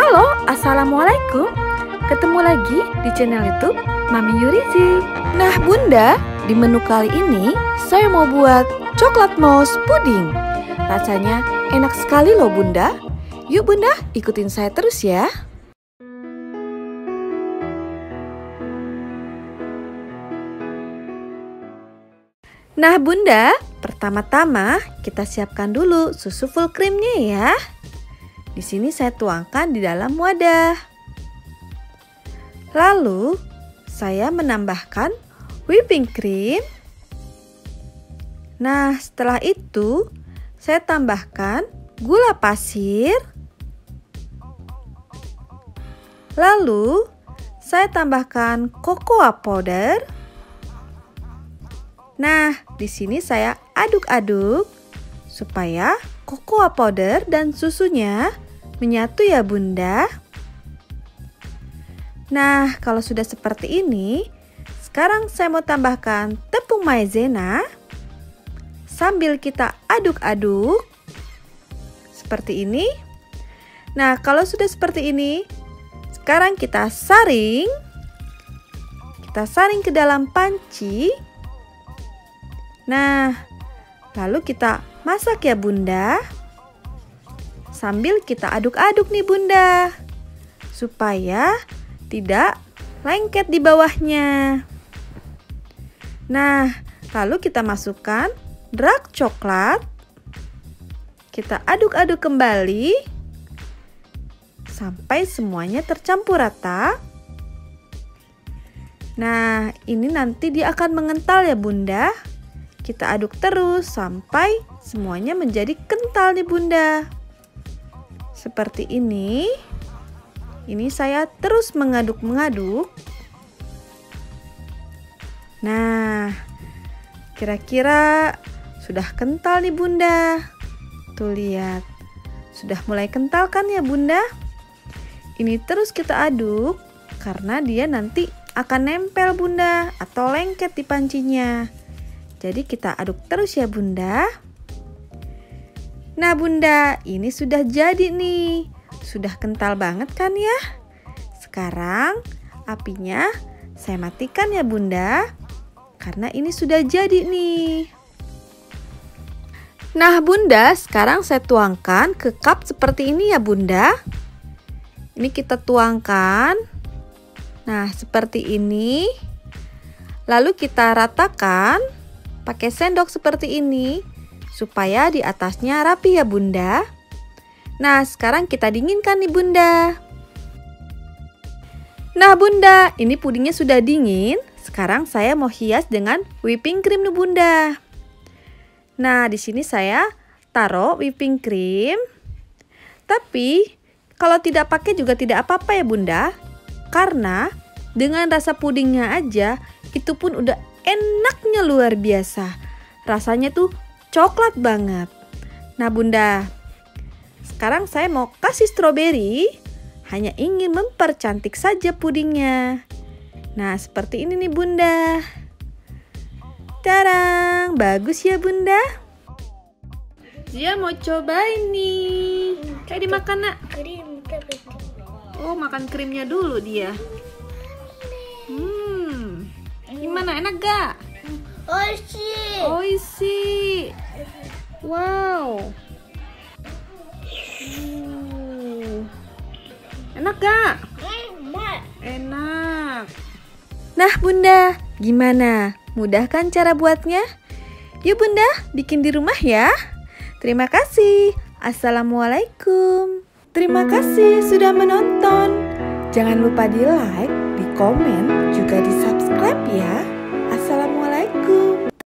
Halo, Assalamualaikum. Ketemu lagi di channel YouTube Mami Yurizi. Nah Bunda, di menu kali ini saya mau buat coklat mouse puding. Rasanya enak sekali loh Bunda. Yuk Bunda, ikutin saya terus ya. Nah Bunda, pertama-tama kita siapkan dulu susu full creamnya ya. Di sini saya tuangkan di dalam wadah. Lalu saya menambahkan whipping cream. Nah, setelah itu saya tambahkan gula pasir. Lalu saya tambahkan cocoa powder. Nah, di sini saya aduk-aduk supaya cocoa powder dan susunya menyatu ya Bunda. Nah, kalau sudah seperti ini, sekarang saya mau tambahkan tepung maizena sambil kita aduk-aduk seperti ini. Nah, kalau sudah seperti ini, sekarang kita saring. Kita saring ke dalam panci. Nah, lalu kita masak ya Bunda. Sambil kita aduk-aduk nih Bunda, supaya tidak lengket di bawahnya. Nah, lalu kita masukkan dark coklat. Kita aduk-aduk kembali sampai semuanya tercampur rata. Nah, ini nanti dia akan mengental ya Bunda. Kita aduk terus sampai semuanya menjadi kental nih Bunda. Seperti ini. Ini saya terus mengaduk-mengaduk. Nah, kira-kira sudah kental nih Bunda. Tuh lihat. Sudah mulai kental kan ya Bunda? Ini terus kita aduk karena dia nanti akan nempel Bunda atau lengket di pancinya. Jadi kita aduk terus ya Bunda. Nah Bunda, ini sudah jadi nih. Sudah kental banget kan ya? Sekarang apinya saya matikan ya Bunda. Karena ini sudah jadi nih. Nah Bunda, sekarang saya tuangkan ke cup seperti ini ya Bunda. Ini kita tuangkan. Nah seperti ini. Lalu kita ratakan pakai sendok seperti ini supaya di atasnya rapi ya Bunda. Nah, sekarang kita dinginkan nih Bunda. Nah, Bunda, ini pudingnya sudah dingin. Sekarang saya mau hias dengan whipping cream nih Bunda. Nah, di sini saya taruh whipping cream. Tapi kalau tidak pakai juga tidak apa-apa ya Bunda. Karena dengan rasa pudingnya aja itu pun udah enaknya luar biasa. Rasanya tuh coklat banget. Nah Bunda, sekarang saya mau kasih stroberi. Hanya ingin mempercantik saja pudingnya. Nah seperti ini nih Bunda. Tarang, bagus ya Bunda. Dia mau cobain nih. Kayak dimakan nak. Oh makan krimnya dulu dia. Gimana, enak gak? Oishi. Oishi. Wow. Enak gak? Enak. Nah Bunda, gimana? Mudah kan cara buatnya? Yuk Bunda, bikin di rumah ya. Terima kasih. Assalamualaikum. Terima kasih sudah menonton. Jangan lupa di like, di komen, juga di subscribe ya.